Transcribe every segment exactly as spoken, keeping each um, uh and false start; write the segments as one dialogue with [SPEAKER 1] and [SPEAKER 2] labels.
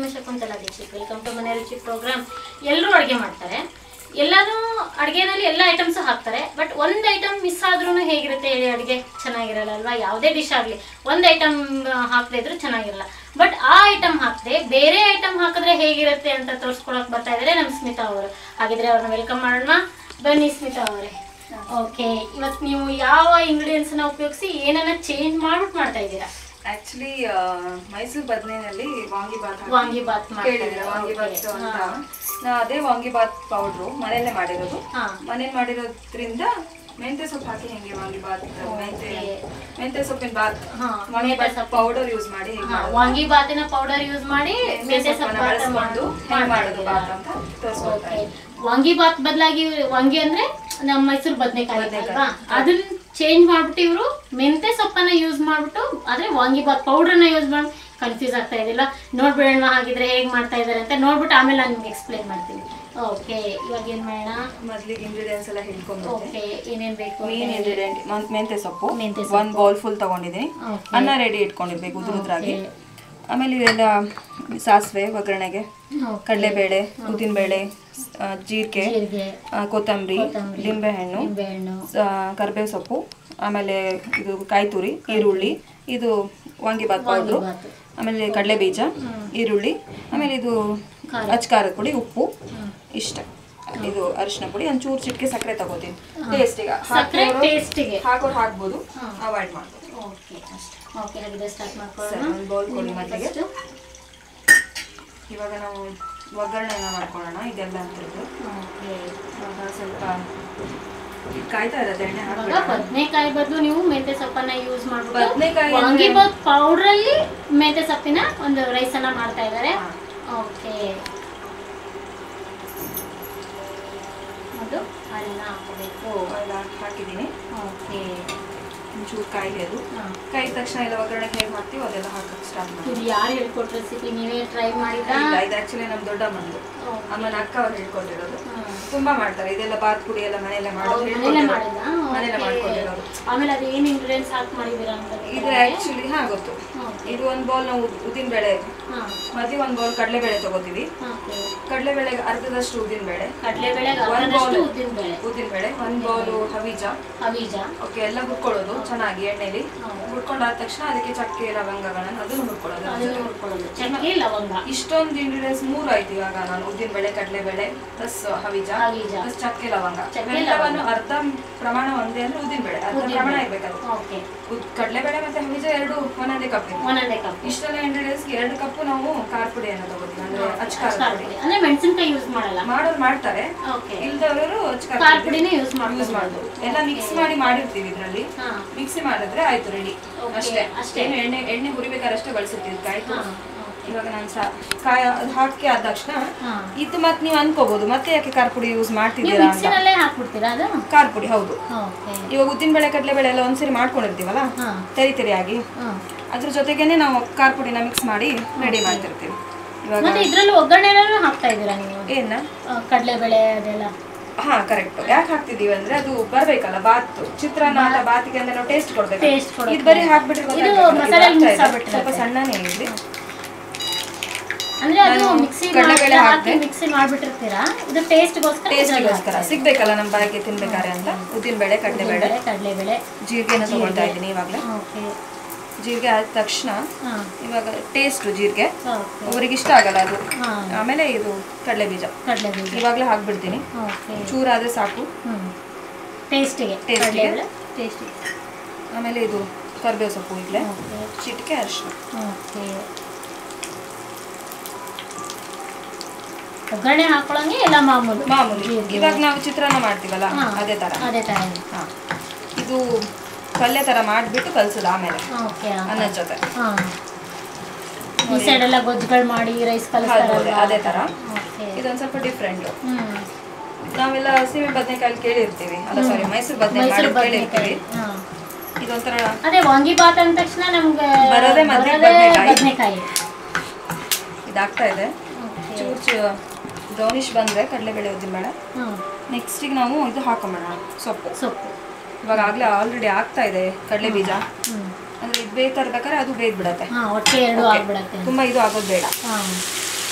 [SPEAKER 1] Shakuntala Dixit. Welcome to ಮನೆ ರುಚಿ program. ಎಲ್ಲರೂ ಅಡುಗೆ ಮಾಡ್ತಾರೆ, ಎಲ್ಲರೂ ಅಡುಗೆನಲ್ಲಿ ಎಲ್ಲ ಐಟಮ್ಸು ಹಾಕ್ತಾರೆ. ಬಟ್ ಒಂದು ಐಟಮ್ ಮಿಸ್ ಆದ್ರೂ ಹೇಗಿರುತ್ತೆ ಹೇಳಿ, ಅಡುಗೆ ಚೆನ್ನಾಗಿರಲ್ಲ ಅಲ್ವಾ? ಯಾವುದೇ ಡಿಶ್ ಆಗಲಿ ಒಂದು ಐಟಮ್ ಹಾಕದೇ ಇದ್ರೂ ಚೆನ್ನಾಗಿರಲ್ಲ. ಬಟ್ ಆ ಐಟಮ್ ಹಾಕದೆ ಬೇರೆ ಐಟಮ್ ಹಾಕಿದ್ರೆ ಹೇಗಿರುತ್ತೆ ಅಂತ ತೋರಿಸ್ಕೊಳಕ್ ಬರ್ತಾ ಇದ್ದಾರೆ ನಮ್ಮ ಸ್ಮಿತಾ ಅವರು. ಹಾಗಿದ್ರೆ ಅವ್ರನ್ನ ವೆಲ್ಕಮ್ ಮಾಡೋಣ. ಬನ್ನಿ ಸ್ಮಿತಾ ಅವರೇ. ಓಕೆ, ಇವತ್ತು ನೀವು ಯಾವ ಇಂಗ್ರೀಡಿಯೆಂಟ್ಸ್ನ ಉಪಯೋಗಿಸಿ ಏನನ್ನ ಚೇಂಜ್ ಮಾಡ್ಬಿಟ್ಟು ಮಾಡ್ತಾ ಇದ್ದೀರಾ?
[SPEAKER 2] ಆಕ್ಚುಲಿ ಮೈಸೂರು ಬದನೆನಲ್ಲಿ ವಾಂಗಿಬಾತ್
[SPEAKER 1] ವಾಂಗಿಬಾತ್
[SPEAKER 2] ಕೇಳಿದ್ರೆ ವಾಂಗಿಬಾತ್ ಅಂತ ನಾ ಅದೇ ವಾಂಗಿಬಾತ್ ಪೌಡ್ರು ಮನೆಯಲ್ಲೇ ಮಾಡಿರೋದು. ಮನೇಲಿ ಮಾಡಿರೋದ್ರಿಂದ ಮೆಂತ್ಯ ಸೊಪ್ಪು ಹಾಕಿ ಹೆಂಗೆ ವಾಂಗಿಬಾತ್ ಮೆಂತ್ಯ ಮೆಂತ್ಯ ಸೊಪ್ಪಿನ ಬಾತ್ ವಾಂಗಿಬಾತ್ ಪೌಡರ್ ಯೂಸ್ ಮಾಡಿ
[SPEAKER 1] ವಾಂಗಿಬಾತಿನ ಪೌಡರ್ ಯೂಸ್ ಮಾಡಿ ಮೆಂತ್ಯ ಸೊಪ್ಪು
[SPEAKER 2] ಬಳಸ್ಕೊಂಡು ಹೆಂಗ್ ಮಾಡೋದು ಬಾತ್ ಅಂತ ತೋರಿಸ್ಕೊಡ್ತಾರೆ.
[SPEAKER 1] ವಾಂಗಿಬಾತ್ ಬದಲಾಗಿ ವಾಂಗಿ ಅಂದ್ರೆ ನಮ್ಮ ಮೈಸೂರು ಬದನೆಕಾಯಿ ಅಲ್ವಾ, ಅದನ್ನ ಚೇಂಜ್ ಮಾಡ್ಬಿಟ್ಟು ಇವರು ಮೆಂತ್ಯ ಸೊಪ್ಪನ್ನ ಯೂಸ್ ಮಾಡ್ಬಿಟ್ಟು ಆದ್ರೆ ವಾಂಗಿಬಾತ್ ಪೌಡರ್ನ ಯೂಸ್ ಮಾಡಿ ಕನ್ಫ್ಯೂಸ್ ಆಗ್ತಾ ಇದಿಲ್ಲ. ನೋಡ್ಬಿಡೋಣ ಹಾಗಿದ್ರೆ ಹೇಗೆ ಮಾಡ್ತಾ ಇದಾರೆ ಅಂತ ನೋಡ್ಬಿಟ್ಟು ಆಮೇಲೆ ನಾನು ನಿಮ್ಗೆ ಎಕ್ಸ್ಪ್ಲೈನ್ ಮಾಡ್ತೀನಿ. ಓಕೆ, ಇವಾಗ ಏನ್ ಮಾಡೋಣ?
[SPEAKER 2] ಮೊದಲಿಗೆ ಇಂಗ್ರೀಡಿಯೆಂಟ್ಸ್ ಎಲ್ಲ ಹೇಳ್ಕೊಂಡು
[SPEAKER 1] ಓಕೆ, ಏನೇನ್ ಬೇಕು?
[SPEAKER 2] ಮೇನ್ ಇಂಗ್ರೀಡಿಯೆಂಟ್ ಮೆಂತ್ಯ ಸೊಪ್ಪು ಒಂದ್ ಬೌಲ್ ಫುಲ್ ತಗೊಂಡಿದ್ದೀನಿ. ಅನ್ನ ರೆಡಿ ಇಟ್ಕೊಂಡಿರ್ಬೇಕು ಉದುರುದ್ರಾಗಿ. ಆಮೇಲೆ ಇವೆಲ್ಲ ಸಾಸಿವೆ ಒಗ್ಗರಣೆಗೆ, ಕಡಲೆಬೇಳೆ, ಉದ್ದಿನಬೇಳೆ, ಜೀರಿಗೆ, ಕೊತ್ತಂಬರಿ, ಲಿಂಬೆಹಣ್ಣು, ಕರಿಬೇವು ಸೊಪ್ಪು, ಆಮೇಲೆ ಇದು ಕಾಯಿ ತುರಿ, ಈರುಳ್ಳಿ, ಇದು ವಾಂಗಿಬಾತ್ ಪೌಡ್ರು, ಆಮೇಲೆ ಕಡಲೆ ಬೀಜ, ಈರುಳ್ಳಿ, ಆಮೇಲೆ ಇದು ಅಚ್ಕಾರದ ಪುಡಿ, ಉಪ್ಪು, ಇಷ್ಟ. ಇದು ಅರಿಶಿನ ಪುಡಿ, ಒಂಚೂರು ಚಿಟಿಕೆ ಸಕ್ಕರೆ ತಗೋತೀನಿ ಟೇಸ್ಟಿಗೆ. ಹಾಕೋರು ಹಾಕ್ಬೋದು, ಅವಾಯ್ಡ್ ಮಾಡ್ಬೋದು. ಬೌಲ್ ಕೊಡಿ ಮೊದಲಿಗೆ. ಇವಾಗ ನಾವು ಒಗ್ಗರಣೆನ ಮಾಡ್ಕೊಳ್ಳೋಣ. ಇದೆಲ್ಲ ಅಂತಿರೋದು ಇವಾಗ ಸ್ವಲ್ಪ ಕಾಯ್ತಾ ಇರೋದು ಎಣ್ಣೆ ಹಾಕಿ.
[SPEAKER 1] ಬದನೆಕಾಯಿ ಬದಲು ನೀವು ಮೆಂತ್ಯ ಸೊಪ್ಪನ್ನ ಯೂಸ್ ಮಾಡ್ಬಿಟ್ಟು ಬದನೆಕಾಯಿ ವಾಂಗಿಬಾತ್ ಪೌಡರ್ ಅಲ್ಲಿ ಮೆಂತ್ಯ ಸೊಪ್ಪಿನ ಒಂದು ರೈಸ್ ಅನ್ನ ಮಾಡ್ತಾ ಇದ್ದಾರೆ. ಓಕೆ, ಅದು ಅನ್ನ ಹಾಕಬೇಕು.
[SPEAKER 2] ಎಲ್ಲ ಹಾಕಿದ್ದೀನಿ.
[SPEAKER 1] ಓಕೆ,
[SPEAKER 2] ಒಂಚೂರು ಕಾಯಿಲೆ ಅದು ಕಾಯಿದ ತಕ್ಷಣ ಎಲ್ಲ ಒಗ್ಗರಣೆಗೆ ಹೇಗೆ ಹಾಕ್ತೀವಿ ಅದೆಲ್ಲ ಹಾಕಕ್ಕೆ ಸ್ಟಾರ್ಟ್ ಮಾಡಿ.
[SPEAKER 1] ಇದು ಯಾರು ಹೇಳ್ಕೊಟ್ಟ ರೆಸಿಪಿ? ನೀವೇ ಟ್ರೈ ಮಾಡಿದ್ರಾ?
[SPEAKER 2] ಇಲ್ಲ, ಇದು ಆಕ್ಚುಲಿ ನಮ್ಮ ದೊಡ್ಡಮ್ಮಂದು, ಅಮ್ಮನ ಅಕ್ಕ ಅವ್ರು ಹೇಳ್ಕೊಟ್ಟಿರೋದು. ತುಂಬಾ ಮಾಡ್ತಾರೆ ಇದೆಲ್ಲ, ಬಾತ್ ಪುಡಿ ಎಲ್ಲ ಮನೆಯಲ್ಲೇ ಮಾಡೋದು, ಮನೆಯಲ್ಲೇ ಮಾಡ್ಕೊಂಡಿರೋದು.
[SPEAKER 1] ಆಮೇಲೆ ಅದು ಏನು ಇಂಗ್ರೀಡಿಯೆಂಟ್ಸ್ ಹಾಕಿ ಮಾಡಿದೀರಾ ಅಂತ? ಇದು
[SPEAKER 2] ಆಕ್ಚುಲಿ ಹಾ ಗೊತ್ತು. ಇದು ಒಂದ್ ಬೌಲ್ ನಾವು ಉದ್ದಿನ ಬೇಳೆ, ಮತ್ತೆ ಒಂದ್ ಬೌಲ್ ಕಡಲೆಬೇಳೆ ತಗೋತೀವಿ. ಕಡಲೆಬೇಳೆಗೆ ಅರ್ಧದಷ್ಟು ಉದ್ದಿನ ಬೇಳೆ,
[SPEAKER 1] ಕಡಲೆಬೇಳೆಗೆ
[SPEAKER 2] ಒಂದ್ ಬೌಲ್
[SPEAKER 1] ಉದ್ದಿನ ಬೇಳೆ,
[SPEAKER 2] ಉದ್ದಿನ ಬೇಳೆ ಒಂದ್ ಬೌಲ್ ಹವೀಜ
[SPEAKER 1] ಹವೀಜ
[SPEAKER 2] ಓಕೆ, ಎಲ್ಲ ಹುರ್ಕೊಳ್ಳೋದು ಚೆನ್ನಾಗಿ ಎಣ್ಣೆಲಿ. ಹುರ್ಕೊಂಡಾದ ತಕ್ಷಣ ಅದಕ್ಕೆ ಚಕ್ಕೆ ಲವಂಗಗಳನ್ನು ಅದನ್ನು ಹುರ್ಕೊಳ್ಳೋದು.
[SPEAKER 1] ಚಕ್ಕೆ ಲವಂಗ
[SPEAKER 2] ಇಷ್ಟೊಂದು ಇಂಗ್ರೀಡಿಯೆಂಟ್ಸ್ ಮೂರು ಆಯ್ತು. ಇವಾಗ ನಾನು ಉದ್ದಿನ ಬೇಳೆ, ಕಡಲೆಬೇಳೆ ಪ್ಲಸ್ ಹವೀಜ ಪ್ಲಸ್ ಚಕ್ಕೆ ಲವಂಗ ಎಲ್ಲವನ್ನು ಅರ್ಧ ಪ್ರಮಾಣ ಒಂದೇ ಅಂದ್ರೆ ಉದ್ದಿನ ಬೇಳೆ ಅರ್ಧ ಪ್ರಮಾಣ ಇರ್ಬೇಕಾದ್ರೆ ಕಡಲೆಬೇಳೆ ಮತ್ತೆ ಹವೀಜ ಎರಡು ಒಂದೊಂದೇ ಕಪ್ ಇಷ್ಟೆಲ್ಲ ಇಂಗ್ರೀಡಿಯೆಂಟ್ಸ್ ಎರಡು ಕಪ್ ನಾವು ಖಾರ ಪುಡಿಯನ್ನು ತಗೋತೀವಿ. ಅಂದ್ರೆ ಅಚ್ಕಾರ ಪುಡಿ
[SPEAKER 1] ಅಂದ್ರೆ ಮೆಣಸಿನಕಾಯಿ ಯೂಸ್ ಮಾಡಲ್ಲ,
[SPEAKER 2] ಮಾಡೋರು ಮಾಡ್ತಾರೆ, ಇಲ್ದವರು
[SPEAKER 1] ಖಾರ ಪುಡಿನೇ ಯೂಸ್
[SPEAKER 2] ಯೂಸ್ ಮಾಡೋದು. ಎಲ್ಲ ಮಿಕ್ಸ್ ಮಾಡಿ ಮಾಡಿರ್ತೀವಿ, ಇದ್ರಲ್ಲಿ ಮಿಕ್ಸಿ ಮಾಡಿದ್ರೆ ಆಯ್ತು, ರೆಡಿ. ಅಷ್ಟೇ ಅಷ್ಟೇ ಎಣ್ಣೆ ಎಣ್ಣೆ ಹುರಿಬೇಕಾದ್ರೆ ಅಷ್ಟೇ ಬಳಸಿರ್ತೀವಿ. ಕಾಯ್ತು ಇವಾಗ ನಾನು ಸಾ ಕಾಯಿ ಅದು ಹಾಕಿ ಆದ ತಕ್ಷಣ ಇದು ಮತ್ತೆ ನೀವು ಅನ್ಕೋಬಹುದು ಮತ್ತೆ ಯಾಕೆ ಖಾರ ಪುಡಿ ಯೂಸ್ ಮಾಡ್ತಿದ್ದೀರಾ ಅಂತ. ಖಾರ ಪುಡಿ ಹೌದು. ಇವಾಗ ಉದ್ದಿನ ಬೇಳೆ ಕಡಲೆಬೇಳೆ ಎಲ್ಲ ಒಂದ್ಸರಿ ಮಾಡ್ಕೊಂಡಿರ್ತೀವಲ್ಲ ತೆರಿ ತೆರಿಯಾಗಿ, ಅದ್ರ ಜೊತೆಗೇನೆ ನಾವು ಖಾರ ಪುಡಿನ ಮಿಕ್ಸ್ ಮಾಡಿ ರೆಡಿ ಮಾಡ್ತಿರ್ತೀವಿ.
[SPEAKER 1] ಇವಾಗ ಇದ್ರಲ್ಲಿ ಒಗ್ಗರಣೆ ಹಾಕ್ತಾ ಇದ್ದೀರಾ ನೀವು?
[SPEAKER 2] ಏನ
[SPEAKER 1] ಕಡಲೆಬೇಳೆ ಅದೆಲ್ಲ?
[SPEAKER 2] ಹಾ ಕರೆಕ್ಟ್. ಯಾಕೆ ಹಾಕ್ತಿದೀವಿ ಅಂದ್ರೆ ಅದು ಬರ್ಬೇಕಲ್ಲ, ಬಾತ್ ಚಿತ್ರಾನ್ನ ಅಂತ ಬಾತಿಗೆ ಅಂದ್ರೆ ನಾವು ಟೇಸ್ಟ್ ಕೊಡ್ಬೇಕು. ಇದು ಬರೀ ಹಾಕ್ಬಿಟ್ರೆ ಸ್ವಲ್ಪ ಸಣ್ಣನೇ ಇರಲಿ.
[SPEAKER 1] ಅಂದ್ರೆ ಅದು ಮಿಕ್ಸಿ ಕಡಲೆಬೇಳೆ ಹಾಕಿ ಮಿಕ್ಸಿ ಮಾಡ್ಬಿಟ್ಟಿರ್ತೀರಾ, ಇದು ಟೇಸ್ಟ್ಗೋಸ್ಕರ
[SPEAKER 2] ಟೇಸ್ಟ್ಗೋಸ್ಕರ ಸಿಗ್ಬೇಕಲ್ಲ ನಮ್ಮ ಬಾಯಿಗೆ ತಿನ್ಬೇಕಾರೆ ಅಂತ. ಉದ್ದಿನ ಬೇಳೆ, ಕಡಲೆಬೇಳೆ,
[SPEAKER 1] ಕಡಲೆಬೇಳೆ,
[SPEAKER 2] ಜೀರಿಗೆನ ತಗೊಳ್ತಾ ಇದ್ದೀನಿ ಇವಾಗಲೇ. ಜೀರಿಗೆ ಆದ ತಕ್ಷಣ ಇವಾಗ ಟೇಸ್ಟ್ ಜೀರಿಗೆ ಅವರಿಗೆ ಇಷ್ಟ ಆಗಲ್ಲ ಅದು. ಆಮೇಲೆ ಇದು ಕಡಲೆ ಬೀಜ ಕಡಲೆ ಬೀಜ ಇವಾಗಲೇ ಹಾಕ್ಬಿಡ್ತೀನಿ. ಚೂರಾದ್ರೆ ಸಾಕು
[SPEAKER 1] ಟೇಸ್ಟಿಗೆ
[SPEAKER 2] ಟೇಸ್ಟಿಗೆ ಟೇಸ್ಟಿಗೆ ಆಮೇಲೆ ಇದು ಕರಿಬೇವು ಸೊಪ್ಪು ಈಗಲೇ ಚಿಟಿಕೆ ಅರಿಶಿನ.
[SPEAKER 1] ಒಗ್ಗರಣೆ ಹಾಕೊಳ್ಳಂಗೆ ಎಲ್ಲ ಮಾಮೂಲು
[SPEAKER 2] ಮಾಮೂಲಿ. ಇವಾಗ ನಾವು ಚಿತ್ರಾನ್ನ ಮಾಡ್ತೀವಲ್ಲ ಅದೇ ತರ
[SPEAKER 1] ಅದೇ ತರ.
[SPEAKER 2] ಇದು ಪಲ್ಯ ತರ ಮಾಡ್ಬಿಟ್ಟು ಕಲ್ಸೋದು ಆಮೇಲೆ ಅನ್ನದ ಜೊತೆ.
[SPEAKER 1] ಈ ಸೈಡ್ ಎಲ್ಲ ಗೊಜ್ಜುಗಳು ಮಾಡಿ ರೈಸ್ ಕಲಿಸ್ತಾರೆ
[SPEAKER 2] ಅದೇ ತರ. ಇದೊಂದ್ ಸ್ವಲ್ಪ ಡಿಫ್ರೆಂಟ್. ನಾವೆಲ್ಲ ಸೀಮೆ ಬದನೆಕಾಯಿ ಕೇಳಿರ್ತೀವಿ, ಅಲ್ಲ ಸಾರಿ ಮೈಸೂರು ಬದನೆಕಾಯಿ ಕೇಳಿರ್ತೀವಿ. ಇದೊಂಥರ
[SPEAKER 1] ಅದೇ ವಾಂಗಿಬಾತ್ ಅಂದ ತಕ್ಷಣ ನಮ್ಗೆ
[SPEAKER 2] ಬರೋದೇ
[SPEAKER 1] ಬದನೆಕಾಯಿ.
[SPEAKER 2] ಇದಾಗ್ತಾ ಇದೆ ಚೂರು ಚೂರು ಬ್ರೌನಿಶ್ ಬಂದ್ರೆ ಕಡಲೆಬೇಳೆ, ಉದ್ದಿನ ಬೇಳೆ. ನೆಕ್ಸ್ಟಿಗೆ ನಾವು ಇದು ಹಾಕೊಂಬೋಣ ಸೊಪ್ಪು.
[SPEAKER 1] ಸೊಪ್ಪು
[SPEAKER 2] ಇವಾಗ ಆಗ್ಲೇ ಆಲ್ರೆಡಿ ಆಗ್ತಾ ಇದೆ ಕಡಲೆ ಬೀಜ. ಅಂದ್ರೆ ಇದು ಬೇಕಾದ್ರೆ ಅದು ಬೇಗ ಬಿಡತ್ತೆ,
[SPEAKER 1] ತುಂಬಾ ಇದು ಆಗೋದು ಬೇಡ.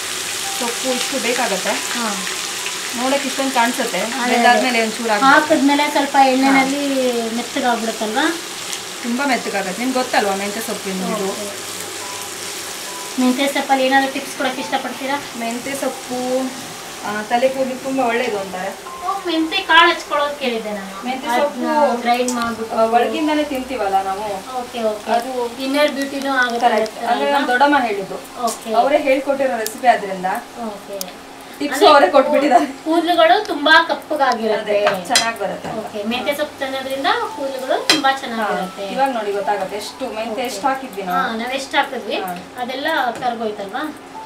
[SPEAKER 2] ಸೊಪ್ಪು ಇಷ್ಟು ಬೇಕಾಗತ್ತೆ.
[SPEAKER 1] ಹಾಂ,
[SPEAKER 2] ನೋಡಕ್ಕೆ ಇಷ್ಟೊಂದು ಕಾಣಿಸುತ್ತೆ, ಬೆಂದಾದ್ಮೇಲೆ ಒಂಚೂರು
[SPEAKER 1] ಹಾಕಿದ್ಮೇಲೆ ಸ್ವಲ್ಪ ಎಣ್ಣೆನಲ್ಲಿ ಮೆತ್ತಗಾಗ್ಬಿಡುತ್ತಲ್ವಾ?
[SPEAKER 2] ತುಂಬ ಮೆತ್ತಗಾಗತ್ತೆ. ನಿಮ್ಗೆ ಗೊತ್ತಲ್ವಾ ಮೆಂತ್ಯ ಸೊಪ್ಪಿನ ಇದು?
[SPEAKER 1] ಮೆಂತ್ಯ ಸೊಪ್ಪಲ್ಲಿ ಏನಾದರೂ ಟಿಪ್ಸ್ ಕೊಡೋಕ್ಕೆ ಇಷ್ಟಪಡ್ತೀರಾ?
[SPEAKER 2] ಮೆಂತ್ಯ ಸೊಪ್ಪು ತಲೆ ಕೂದಲಿಗೆ ತುಂಬ ಒಳ್ಳೇದು ಅಂತಾರೆ.
[SPEAKER 1] ಮೆಂತ್ಯ ಕಾಳು ಹಚ್ಕೊಳ್ಳೋದು ಕೇಳಿದ್ದೆ ನಾನು.
[SPEAKER 2] ಮೆಂತ್ಯ ಸೊಪ್ಪು
[SPEAKER 1] ಗ್ರೈಂಡ್ ಮಾಡ್ಬಿಟ್ಟು
[SPEAKER 2] ಒಳಗಿಂದಾನೆ ತಿಂತೀವಲ್ಲ ನಾವು.
[SPEAKER 1] ಓಕೆ ಓಕೆ, ಅದು ಇನ್ನರ್ ಬ್ಯೂಟಿನೂ ಆಗುತ್ತೆ
[SPEAKER 2] ಅಂದ್ರೆ ನಮ್ಮ ದೊಡ್ಡಮ್ಮ ಹೇಳಿದ್ದು,
[SPEAKER 1] ಓಕೆ,
[SPEAKER 2] ಅವರೇ ಹೇಳ್ಕೊಟ್ಟಿರೋ ರೆಸಿಪಿ ಆದ್ರಿಂದ
[SPEAKER 1] ಓಕೆ,
[SPEAKER 2] ಟಿಪ್ಸ್ ಅವರೇ ಕೊಟ್ಬಿಟ್ಟಿದ್ದಾರೆ.
[SPEAKER 1] ಕೂದಲುಗಳು ತುಂಬಾ ಕಪ್ಪಗಾಗಿರುತ್ತೆ,
[SPEAKER 2] ಚೆನ್ನಾಗಿ ಬರುತ್ತೆ.
[SPEAKER 1] ಓಕೆ, ಮೆಂತ್ಯ ಸೊಪ್ಪು ತಿನ್ನೋದ್ರಿಂದ ಕೂದಲುಗಳು ತುಂಬಾ ಚೆನ್ನಾಗಿರುತ್ತೆ.
[SPEAKER 2] ಇವಾಗ ನೋಡಿ ಗೊತ್ತಾಗುತ್ತೆ ಎಷ್ಟು ಮೆಂತ್ಯ ಎಷ್ಟು ಹಾಕಿದ್ವಿ ನಾವು.
[SPEAKER 1] ಹಾ, ನಾವ್ ಎಷ್ಟು ಹಾಕಿದ್ವಿ ಅದೆಲ್ಲ ಕರ್ಗೋಯ್ತಲ್ವಾ?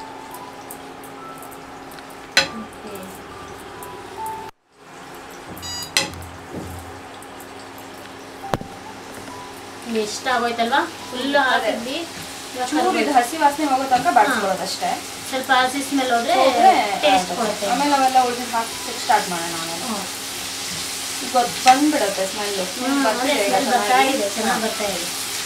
[SPEAKER 1] ಎಷ್ಟು ಆಗೋಯ್ತಲ್ವಾ? ಫುಲ್ ಹಾಕಿದ್ವಿ.
[SPEAKER 2] ಚೂರು ಇದು ಹಸಿ ವಾಸನೆ ಹೋಗೋ ತನಕ ಬಾಡಿಸ್ಕೊಳ್ಳೋದು ಅಷ್ಟೇ.
[SPEAKER 1] ಸ್ವಲ್ಪ ಹಸಿ ಸ್ಮೆಲ್ ಹೋದ್ರೆ ಟೇಸ್ಟ್ ಕೊಡುತ್ತೆ. ಆಮೇಲೆ
[SPEAKER 2] ಅವೆಲ್ಲ ಉಳಿದು ಹಾಕಿ ಸ್ಟಾರ್ಟ್ ಮಾಡೋಣ. ನಾವು ಗೊತ್ತು ಬಂದ್ಬಿಡುತ್ತೆ ಸ್ಮೆಲ್ಲು.
[SPEAKER 1] ಬರ್ತಾ ಇದೆ, ಚೆನ್ನಾಗಿ ಬರ್ತಾ ಇದೆ.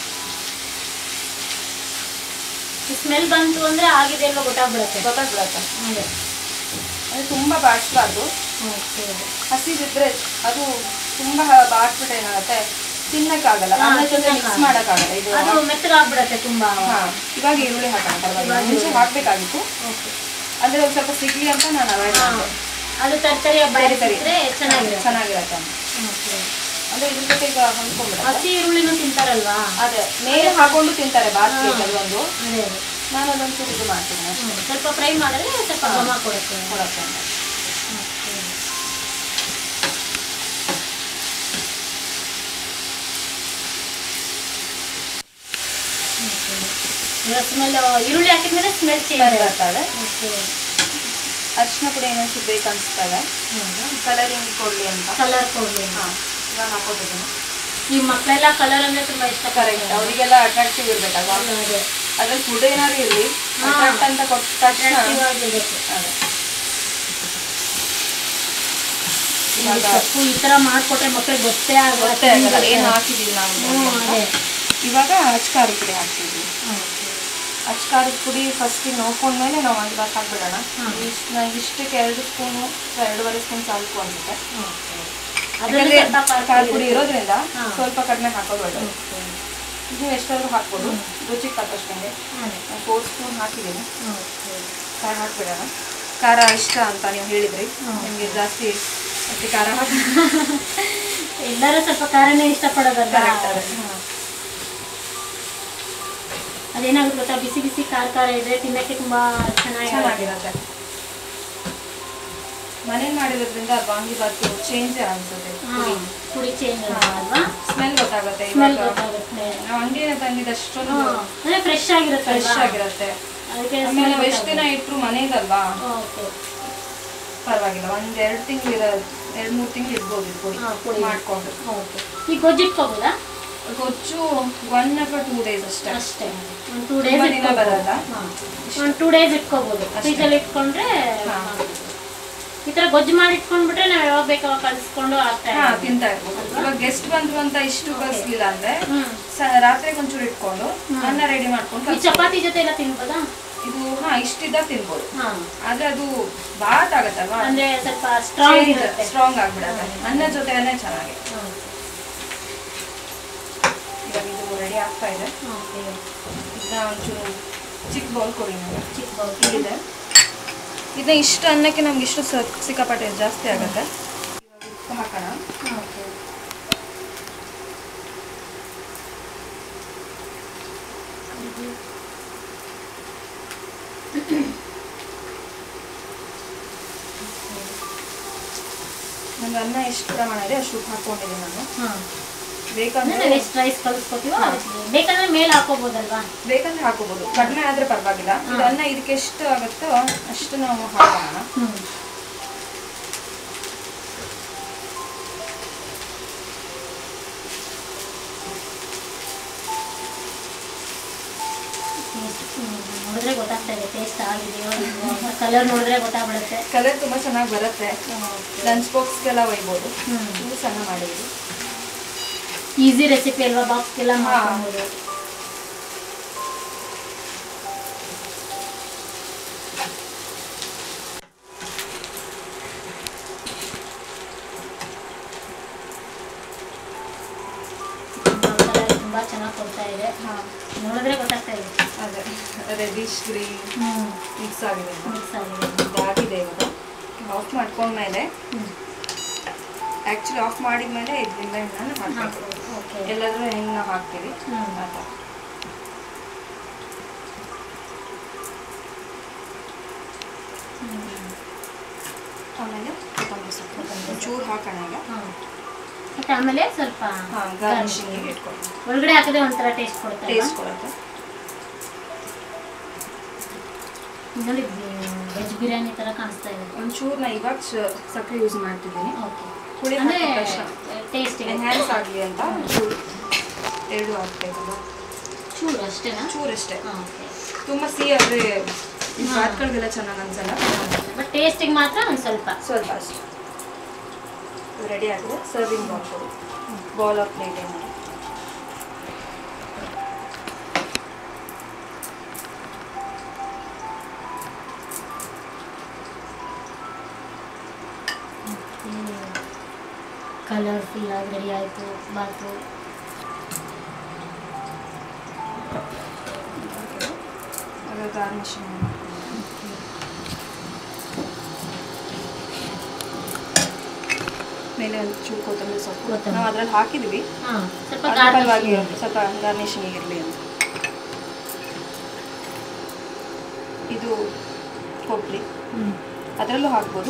[SPEAKER 1] ಸ್ಮೆಲ್ ಬಂತು ಅಂದ್ರೆ ಆಗಿದೆ ಅಲ್ವಾ ಗೊತ್ತಾಗ್ಬಿಡುತ್ತೆ.
[SPEAKER 2] ಗೊತ್ತಾಗ್ಬಿಡುತ್ತೆ ಅದೇ ಅದು ತುಂಬ ಬಾಡಿಸ್ಬಾರ್ದು. ಹಸಿದಿದ್ರೆ ಅದು ತುಂಬ ಬಾಡ್ಸ್ಬಿಟ್ರೆ ಏನಾಗುತ್ತೆ ತಿನ್ನಕ್ಕಾಗಲ್ಲ, ಅನ್ನ ಜೊತೆ ಮಿಕ್ಸ್ ಮಾಡಕ್ಕಾಗಲ್ಲ. ಇದು
[SPEAKER 1] ಅದು ಮೆತ್ತಗಾಗ್ಬಿಡುತ್ತೆ ತುಂಬಾ.
[SPEAKER 2] ಇವಾಗ ಈರುಳ್ಳಿ ಹಾಕೋಣ, ಪರವಾಗಿಲ್ಲ. ಮುಂಚೆ ಹಾಕ್ಬೇಕಾಗಿತ್ತು ಅಂದ್ರೆ ಒಂದು ಸ್ವಲ್ಪ ಸಿಗ್ಲಿ ಅಂತ ನಾನು ಅವಾಯ್ಡ್ ಮಾಡಿದೆ.
[SPEAKER 1] ಅದು ತರಕಾರಿ ಬೇರೆ ಕರಿದ್ರೆ ಚೆನ್ನಾಗಿರುತ್ತೆ
[SPEAKER 2] ಚೆನ್ನಾಗಿರತ್ತೆ ಅಂದ್ರೆ ಇದ್ರ ಜೊತೆ ಈಗ ಹೊಂದ್ಕೊಂಡ್ಬಿಡುತ್ತೆ.
[SPEAKER 1] ಹಸಿ ಈರುಳ್ಳಿನೂ ತಿಂತಾರಲ್ವಾ?
[SPEAKER 2] ಅದೇ ಮೇಲೆ ಹಾಕೊಂಡು ತಿಂತಾರೆ ಬಾಸ್ಗೆ ಕೆಲವೊಂದು.
[SPEAKER 1] ಅದೇ
[SPEAKER 2] ನಾನು ಅದೊಂದು ಇದು ಮಾಡ್ತೀನಿ,
[SPEAKER 1] ಸ್ವಲ್ಪ ಫ್ರೈ ಮಾಡಿದ್ರೆ ಸ್ವಲ್ಪ ಘಮ ಕೊಡುತ್ತೆ
[SPEAKER 2] ಕೊಡುತ್ತೆ.
[SPEAKER 1] ಸ್ಮೆಲ್ ಈರುಳ್ಳಿ ಹಾಕಿದ್ಮೇಲೆ ಸ್ಮೆಲ್ ಚೇಂಜ್
[SPEAKER 2] ಬರ್ತದೆ. ಅರಿಶಿನ ಪುಡಿ ಏನೋ ಬೇಕು ಅನಿಸ್ತದೆ, ಕಲರಿಂಗ್ ಕೊಡಲಿ ಅಂತ. ಕಲರ್ ಕೊಡಲಿ. ಹಾಂ, ಇವಾಗ ಹಾಕೋತಿದ್ದೀನಿ.
[SPEAKER 1] ಈ ಮಕ್ಕಳೆಲ್ಲ ಕಲರ್ ಅಂದರೆ ತುಂಬ ಇಷ್ಟ.
[SPEAKER 2] ಕರೆಕ್ಟ್, ಅವರಿಗೆಲ್ಲ ಅಟ್ರಾಕ್ಟಿವ್ ಇರಬೇಕಲ್ವಾ? ಅದ್ರಲ್ಲಿ ಫುಡ್ ಏನಾದ್ರು ಇರಲಿ, ಅಟ್ರಾಕ್ಟ್ ಅಂತ ಕೊಟ್ಟ ತಕ್ಷಣ ಅದೇ
[SPEAKER 1] ಸೊಪ್ಪು ಈ ಥರ ಮಾಡಿಕೊಟ್ರೆ ಮಕ್ಕಳಿಗೆ ಗೊತ್ತೇ ಆಗುತ್ತೆ
[SPEAKER 2] ಏನು ಹಾಕಿದ್ದೀವಿ ನಾವು. ಇವಾಗ ಅಚ್ಕಾರದ ಪುಡಿ ಹಾಕ್ತಿದ್ವಿ. ಅಚ್ಕಾರದ ಪುಡಿ ಫಸ್ಟಿಗೆ ನೋಡ್ಕೊಂಡ್ಮೇಲೆ ನಾವು ಒಂದು ಬಾತ್ ಹಾಕ್ಬಿಡೋಣ. ಇಷ್ಟು ನಂಗೆ ಇಷ್ಟಕ್ಕೆ ಎರಡು ಸ್ಪೂನು ಎರಡೂವರೆ ಸ್ಪೂನ್ ಸಾಕು ಅನ್ಸುತ್ತೆ. ಯಾಕಂದರೆ ಖಾರ ಪುಡಿ ಇರೋದ್ರಿಂದ ಸ್ವಲ್ಪ ಕಡಿಮೆ ಹಾಕೋದು ಒಳ್ಳೆಯದು. ನೀವು ಎಷ್ಟಾದರೂ ಹಾಕ್ಬೋದು, ರುಚಿಗೆ ತಕ್ಕಷ್ಟಂಗೆ. ನಾನು ಫೋರ್ ಸ್ಪೂನ್ ಹಾಕಿದ್ದೀನಿ. ಖಾರ ಹಾಕ್ಬಿಡೋಣ. ಖಾರ ಇಷ್ಟ ಅಂತ ನೀವು ಹೇಳಿದ್ರಿ, ನಿಮಗೆ ಜಾಸ್ತಿ ಅತಿ ಖಾರ ಹಾಕಿ.
[SPEAKER 1] ಎಲ್ಲರೂ ಸ್ವಲ್ಪ ಖಾರನೇ ಇಷ್ಟಪಡೋದಲ್ಲ.
[SPEAKER 2] ಕರೆಕ್ಟ್ ಅದೇ.
[SPEAKER 1] ಅದೇನಾಗುತ್ತೆ ಗೊತ್ತಾ, ಬಿಸಿ ಬಿಸಿ ಖಾರ ಖಾರ ಇದ್ರೆ ತಿನ್ನಕ್ಕೆ ತುಂಬಾ ಚೆನ್ನಾಗಿ
[SPEAKER 2] ಚೆನ್ನಾಗಿರುತ್ತೆ. ಮನೇಲಿ ಮಾಡಿರೋದ್ರಿಂದ ವಾಂಗಿಬಾತು ಚೇಂಜ್ ಅನ್ಸುತ್ತೆ.
[SPEAKER 1] ಪುಡಿ ಚೇಂಜ್ ಅಲ್ವಾ?
[SPEAKER 2] ಸ್ಮೆಲ್ ಗೊತ್ತಾಗುತ್ತೆ.
[SPEAKER 1] ಸ್ಮೆಲ್ ಗೊತ್ತಾಗುತ್ತೆ.
[SPEAKER 2] ನಾವು ಅಂಗಡಿಯಿಂದ ತಂದಿದ್ದು ಅಷ್ಟೊಂದು
[SPEAKER 1] ಅಂದ್ರೆ ಫ್ರೆಶ್ ಆಗಿರುತ್ತೆ.
[SPEAKER 2] ಫ್ರೆಶ್ ಆಗಿರುತ್ತೆ. ಅದಕ್ಕೆ ಆಮೇಲೆ ನಾವು ಎಷ್ಟು ದಿನ ಇಟ್ಟರು ಮನೆಗಲ್ವಾ, ಪರವಾಗಿಲ್ಲ. ಒಂದು ಎರಡು ತಿಂಗಳು ಇರೋ ಎರಡು ಮೂರು ತಿಂಗಳು ಇಡ್ಬೋದು ಪುಡಿ ಮಾಡ್ಕೊಂಡು.
[SPEAKER 1] ಈಗ ಗೊಜ್ಜು ಇಟ್ಕೋಬೋದಾ?
[SPEAKER 2] ಗೊಜ್ಜು ಒನ್ ಅಥವಾ ಟೂ ಡೇಸ್ ಅಷ್ಟೇ
[SPEAKER 1] ಅಷ್ಟೇ ಒಂದು ಟೂ ಡೇಸ್
[SPEAKER 2] ದಿನ ಬರಲ್ಲ.
[SPEAKER 1] ಒಂದು ಟೂ ಡೇಸ್ ಇಟ್ಕೋಬೋದು. ಫ್ರಿಜ್ಜಲ್ಲಿ ಇಟ್ಕೊಂಡ್ರೆ ಈ ಥರ ಗೊಜ್ಜು ಮಾಡಿ ಇಟ್ಕೊಂಡ್ಬಿಟ್ರೆ ನಾವು ಯಾವಾಗ ಬೇಕು ಅವಾಗ ಕಲಿಸ್ಕೊಂಡು ಆಗ್ತಾ
[SPEAKER 2] ತಿಂತಾ ಇರ್ಬೋದು. ಇವಾಗ ಗೆಸ್ಟ್ ಬಂದ್ರು ಅಂತ ಇಷ್ಟು ಬಸ್ಲಿಲ್ಲ ಅಂದ್ರೆ ರಾತ್ರಿಗೆ ಒಂಚೂರು ಇಟ್ಕೊಂಡು ಅನ್ನ ರೆಡಿ ಮಾಡ್ಕೊಂಡು
[SPEAKER 1] ಚಪಾತಿ ಜೊತೆ ಎಲ್ಲ ತಿನ್ಬೋದಾ?
[SPEAKER 2] ಇದು ಹಾ ಇಷ್ಟಿದ್ದಾಗ ತಿನ್ಬೋದು. ಆದ್ರೆ ಅದು ಬಾತ್ ಆಗತ್ತಲ್ವಾ,
[SPEAKER 1] ಅಂದ್ರೆ ಸ್ವಲ್ಪ ಸ್ಟ್ರಾಂಗ್ ಇರುತ್ತೆ,
[SPEAKER 2] ಸ್ಟ್ರಾಂಗ್ ಆಗ್ಬಿಡತ್ತೆ. ಅನ್ನ ಜೊತೆನೇ ಚೆನ್ನಾಗಿ. ಇವಾಗ ಇದು ರೆಡಿ ಆಗ್ತಾ ಇದೆ. ಇದನ್ನ ಒಂಚೂರು ಚಿಕ್ಕ ಬೌಲ್ ಕೊಡಿ ನನಗೆ. ಚಿಕ್ಕ ಬೌಲ್ ಇದೆ. ಇದನ್ನ ಇಷ್ಟು ಅನ್ನಕ್ಕೆ ನಮ್ಗೆ ಇಷ್ಟು ಸಿಕ್ಕಾಪಟ್ಟೆ ಜಾಸ್ತಿ ಆಗುತ್ತೆ. ಉಪ್ಪು ಹಾಕೋಣ. ನಂಗೆ ಅನ್ನ ಎಷ್ಟು ಪ್ರಮಾಣ ಇದೆ ಅಷ್ಟು ಉಪ್ಪು ಹಾಕೊಂಡಿದ್ದೀನಿ ನಾನು. ಬೇಕಂದ್ರೆ
[SPEAKER 1] ಎಷ್ಟು ರೈಸ್ ಕಲಿಸ್ಕೊತೀವೋ ಬೇಕಂದ್ರೆ ಮೇಲೆ ಹಾಕೋಬೋದಲ್ವಾ?
[SPEAKER 2] ಬೇಕಂದ್ರೆ ಹಾಕೋಬಹುದು, ಕಡಿಮೆ ಆದ್ರೆ ಪರವಾಗಿಲ್ಲ. ಇದು ಅನ್ನ ಇದಕ್ಕೆ ಎಷ್ಟು ಆಗುತ್ತೋ ಅಷ್ಟು ನಾವು ಹಾಕೋಣ.
[SPEAKER 1] ನೋಡಿದ್ರೆ ಗೊತ್ತಾಗ್ತಾ ಇದೆ ಟೇಸ್ಟ್ ಆಗಿದೆಯೋ. ಕಲರ್ ನೋಡಿದ್ರೆ ಗೊತ್ತಾಗ್ಬಿಡುತ್ತೆ.
[SPEAKER 2] ಕಲರ್ ತುಂಬಾ ಚೆನ್ನಾಗಿ ಬರುತ್ತೆ. ಲಂಚ್ ಬಾಕ್ಸ್ಗೆಲ್ಲ ಒಯ್ಬೋದು. ಇದು ಸಣ್ಣ ಮಾಡಿದ್ವಿ.
[SPEAKER 1] ಈಸಿ ರೆಸಿಪಿ ಅಲ್ವಾ, ಬಾಕ್ಸ್ಗೆಲ್ಲ ಮಾಡ್ಬೋದು. ಬರ್ತಾ ಇದೆ.
[SPEAKER 2] ಹಾಂ,
[SPEAKER 1] ನೋಡಿದ್ರೆ ಗೊತ್ತಾಗ್ತಾ ಇದೆ.
[SPEAKER 2] ಅದೇ ರೆಡಿಶ್ ಗ್ರೀನ್ ಮಿಕ್ಸ್ ಆಗಿದೆ.
[SPEAKER 1] ಮಿಕ್ಸ್ ಆಗಿದೆ.
[SPEAKER 2] ಇದಾಗಿದೆ ಇವಾಗ. ಆಫ್ ಮಾಡ್ಕೊಂಡ್ಮೇಲೆ ಆ್ಯಕ್ಚುಲಿ ಆಫ್ ಮಾಡಿದ್ಮೇಲೆ ಇದರಿಂದ ಎಣ್ಣೆನ ಹಾಕಬೇಕು.
[SPEAKER 1] ಓಕೆ.
[SPEAKER 2] ಎಲ್ಲಾದರೂ ಎಣ್ಣೆ ಹಾಕ್ತೀವಿ ಆ ಥರ. ಆಮೇಲೆ ಕೊತ್ತಂಬರಿ ಸೊಪ್ಪು ಚೂರು ಹಾಕೋಣ ಈಗ.
[SPEAKER 1] ಮತ್ತೆ ಆಮೇಲೆ ಸ್ವಲ್ಪ
[SPEAKER 2] ಹಾಂ, ಗಾರ್ನಿಶಿಂಗಿಗೆ ಇಟ್ಕೊಳ್ಳಿ.
[SPEAKER 1] ಒಳಗಡೆ ಹಾಕಿದ್ರೆ ಒಂಥರ ಟೇಸ್ಟ್ ಕೊಡುತ್ತೆ.
[SPEAKER 2] ಟೇಸ್ಟ್ ಕೊಡುತ್ತೆ.
[SPEAKER 1] ನೋಡಿ ವೆಜ್ ಬಿರಿಯಾನಿ ಥರ ಕಾಣಿಸ್ತಾ ಇದೆ.
[SPEAKER 2] ಒಂಚೂರು ನಾ ಇವಾಗ ಸಕ್ಕರೆ ಯೂಸ್ ಮಾಡ್ತಿದ್ದೀನಿ.
[SPEAKER 1] ಓಕೆ.
[SPEAKER 2] ಹುಳಿ
[SPEAKER 1] ಅಂದರೆ
[SPEAKER 2] ತಕ್ಷಣ
[SPEAKER 1] ಟೇಸ್ಟ್
[SPEAKER 2] ಎನ್ಹ್ಯಾನ್ಸ್ ಆಗಲಿ ಅಂತ ಚೂರು ಎರಡು ಹಾಕ್ತಾಯಿಲ್ಲ.
[SPEAKER 1] ಚೂರು ಅಷ್ಟೇನಾ?
[SPEAKER 2] ಚೂರಷ್ಟೇ.
[SPEAKER 1] ಹಾಂ, ಓಕೆ.
[SPEAKER 2] ತುಂಬ ಸಿಹಿ ಆದರೆ ಭಾತ್ಗಳಿಗೆಲ್ಲ ಚೆನ್ನಾಗಿ ಅನ್ಸಲ್ಲ.
[SPEAKER 1] ಬಟ್ ಟೇಸ್ಟಿಗೆ ಮಾತ್ರ ಒಂದು ಸ್ವಲ್ಪ
[SPEAKER 2] ಸ್ವಲ್ಪ ಅಷ್ಟೇ. ರೆಡಿ ಆಗಿದೆ. ಸರ್ವಿಂಗ್ ಬಾಲ್ ಕೊಡಿ. ಬಾಲ್ ಆಫ್ ಪ್ಲೇಟ್ ಏನು
[SPEAKER 1] ಕಲರ್ಫುಲ್ ಆಗಿ ರೆಡಿ ಆಯಿತು ಬಾತು.
[SPEAKER 2] ಅದು ಗಾರ್ನಿಶಿಂಗ್ ಮೇಲೆ ಒಂದು ಚೂರು ಕೊತ್ತಂಬರಿ ಸೊಪ್ಪು ನಾವು ಅದರಲ್ಲಿ ಹಾಕಿದ್ವಿ.
[SPEAKER 1] ಹಾಂ, ಸ್ವಲ್ಪ
[SPEAKER 2] ಪರವಾಗಿ ಸ್ವಲ್ಪ ಗಾರ್ನಿಶಿಂಗ್ ಇರಲಿ ಅಂತ. ಇದು ಕೊಬ್ಬರಿ ಅದರಲ್ಲೂ ಹಾಕ್ಬೋದು.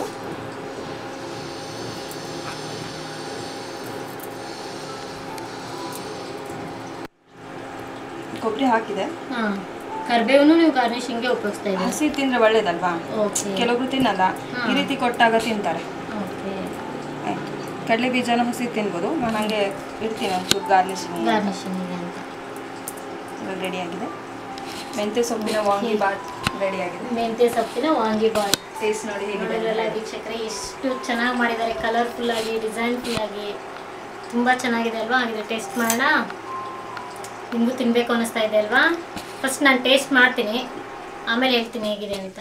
[SPEAKER 2] ಕೊಬ್ಬರಿ ಹಾಕಿದೆ.
[SPEAKER 1] ಹಾಂ, ಕರಿಬೇವನ್ನು ನೀವು ಗಾರ್ನಿಶಿಂಗ್ಗೆ ಉಪಯೋಗಿಸ್ತಾ ಇದ್ದೀವಿ.
[SPEAKER 2] ಹಸಿ ತಿಂದರೆ ಒಳ್ಳೇದಲ್ವಾ?
[SPEAKER 1] ಓಕೆ.
[SPEAKER 2] ಕೆಲವೊಬ್ರು ತಿನ್ನಲ್ಲ, ಈ ರೀತಿ ಕೊಟ್ಟಾಗ ತಿಂತಾರೆ.
[SPEAKER 1] ಓಕೆ.
[SPEAKER 2] ಆಯ್ತು. ಕಡಲೆ ಬೀಜನ ಹಸಿ ತಿನ್ಬೋದು. ನಾನು ಹಾಗೆ ಇಡ್ತೀನಿ ಒಂಚೂರು ಗಾರ್ನಿಶಿಂಗ್.
[SPEAKER 1] ಗಾರ್ನಿಶಿಂಗಿಗೆ ಅಂತ
[SPEAKER 2] ಇವಾಗ ರೆಡಿ ಆಗಿದೆ. ಮೆಂತ್ಯ ಸೊಪ್ಪಿನ ವಾಂಗಿ ಬಾತ್ ರೆಡಿ ಆಗಿದೆ.
[SPEAKER 1] ಮೆಂತ್ಯ ಸೊಪ್ಪಿನ ವಾಂಗಿ ಬಾತ್
[SPEAKER 2] ಟೇಸ್ಟ್ ನೋಡಿ ಹೇಗಿದೆ.
[SPEAKER 1] ನೋಡಿದ್ರಲ್ಲ ವೀಕ್ಷಕರೇ, ಎಷ್ಟು ಚೆನ್ನಾಗಿ ಮಾಡಿದ್ದಾರೆ. ಕಲರ್ಫುಲ್ ಆಗಿ, ಡಿಸೈನ್ಫುಲ್ ಆಗಿ ತುಂಬ ಚೆನ್ನಾಗಿದೆ ಅಲ್ವಾ? ಹಾಗಿದ್ರೆ ಟೇಸ್ಟ್ ಮಾಡೋಣ. ನಿಮಗೂ ತಿನ್ನಬೇಕು ಅನ್ನಿಸ್ತಾ ಇದೆ ಅಲ್ವಾ? ಫಸ್ಟ್ ನಾನು ಟೇಸ್ಟ್ ಮಾಡ್ತೀನಿ, ಆಮೇಲೆ ಹೇಳ್ತೀನಿ ಹೇಗಿದೆ ಅಂತ.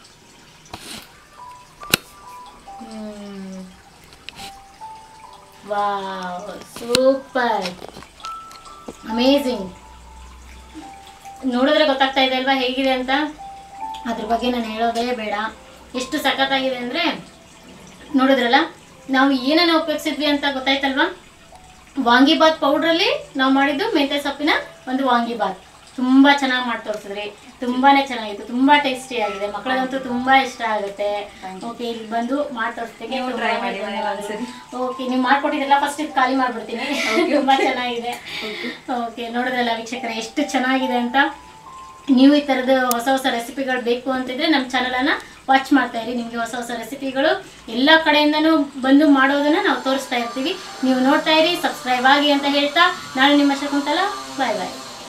[SPEAKER 1] Wow, super, amazing. ನೋಡಿದ್ರೆ ಗೊತ್ತಾಗ್ತಾ ಇದೆ ಅಲ್ವಾ ಹೇಗಿದೆ ಅಂತ? ಅದ್ರ ಬಗ್ಗೆ ನಾನು ಹೇಳೋದೇ ಬೇಡ. ಎಷ್ಟು ಸಖತ್ತಾಗಿದೆ ಅಂದರೆ ನೋಡಿದ್ರಲ್ಲ, ನಾವು ಏನನ್ನ ಉಪಯೋಗಿಸಿದ್ವಿ ಅಂತ ಗೊತ್ತಾಯ್ತಲ್ವಾ? ವಾಂಗಿಬಾತ್ ಪೌಡ್ರಲ್ಲಿ ನಾವು ಮಾಡಿದ್ದು ಮೆಂತ್ಯ ಸೊಪ್ಪಿನ ಒಂದು ವಾಂಗಿಬಾತ್. ತುಂಬ ಚೆನ್ನಾಗಿ ಮಾಡಿ ತೋರಿಸಿದ್ರಿ. ತುಂಬಾ ಚೆನ್ನಾಗಿತ್ತು, ತುಂಬ ಟೇಸ್ಟಿ ಆಗಿದೆ. ಮಕ್ಕಳಿಗಂತೂ ತುಂಬ ಇಷ್ಟ ಆಗುತ್ತೆ. ಓಕೆ, ಇಲ್ಲಿ ಬಂದು ಮಾಡಿ ತೋರಿಸ್ತೀನಿ. ಓಕೆ, ನೀವು ಮಾಡಿಕೊಟ್ಟಿದ್ದೆಲ್ಲ ಫಸ್ಟ್ ಇದು ಖಾಲಿ ಮಾಡಿಬಿಡ್ತೀನಿ. ತುಂಬ ಚೆನ್ನಾಗಿದೆ. ಓಕೆ, ನೋಡಿದ್ರಲ್ಲ ವೀಕ್ಷಕರೇ ಎಷ್ಟು ಚೆನ್ನಾಗಿದೆ ಅಂತ. ನೀವು ಈ ಥರದ ಹೊಸ ಹೊಸ ರೆಸಿಪಿಗಳು ಬೇಕು ಅಂತಿದ್ರೆ ನಮ್ಮ ಚಾನಲನ್ನು ವಾಚ್ ಮಾಡ್ತಾ ಇರಿ. ನಿಮಗೆ ಹೊಸ ಹೊಸ ರೆಸಿಪಿಗಳು ಎಲ್ಲ ಕಡೆಯಿಂದನೂ ಬಂದು ಮಾಡೋದನ್ನು ನಾವು ತೋರಿಸ್ತಾ ಇರ್ತೀವಿ. ನೀವು ನೋಡ್ತಾ ಇರಿ, ಸಬ್ಸ್ಕ್ರೈಬ್ ಆಗಿ ಅಂತ ಹೇಳ್ತಾ ನಾನು ನಿಮ್ಮ ಶಕುಂತಲಾ. ಬಾಯ್ ಬಾಯ್.